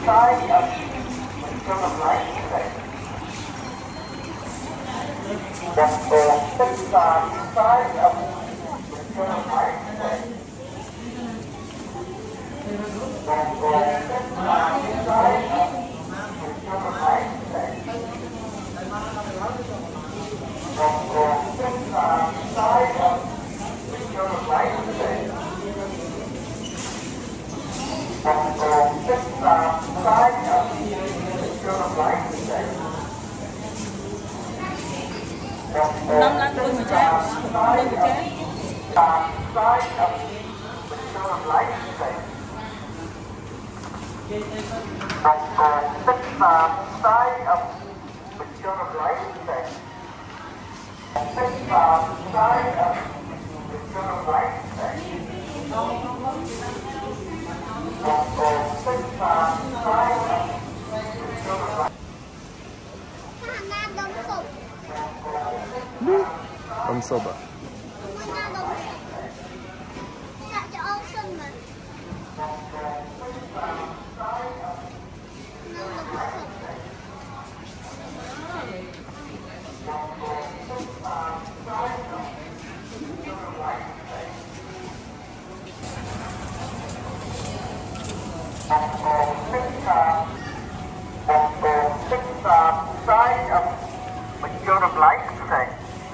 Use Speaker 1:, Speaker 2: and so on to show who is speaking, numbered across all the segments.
Speaker 1: sai âm mình cho làm lại như vậy. Một tổ tất cả sai âm mình cho làm lại như vậy. Một tổ tất cả sai âm mình cho làm lại như vậy. Một tổ tất cả sai âm mình cho làm lại như vậy. Một tổ tất cả sai âm mình cho làm lại như vậy.
Speaker 2: Năm lần tôi mà chết, tôi mà chết.
Speaker 1: Sai âm mình cho làm lại như vậy. Một tổ tất cả sai âm mình cho làm lại như vậy. Tất cả sai âm mình cho làm lại như vậy. Một tổ tất cả sai âm mình cho làm lại.
Speaker 3: Không sụp à?
Speaker 1: Sai âm mình cho làm lại như vậy.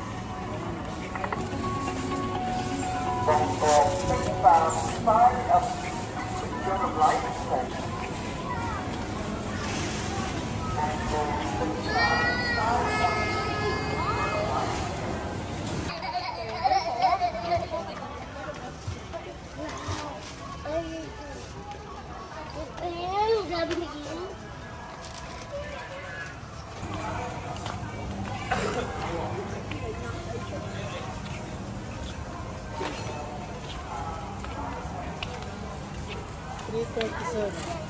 Speaker 1: Một tổ tất cả sai âm mình cho làm lại như vậy.
Speaker 2: Episode.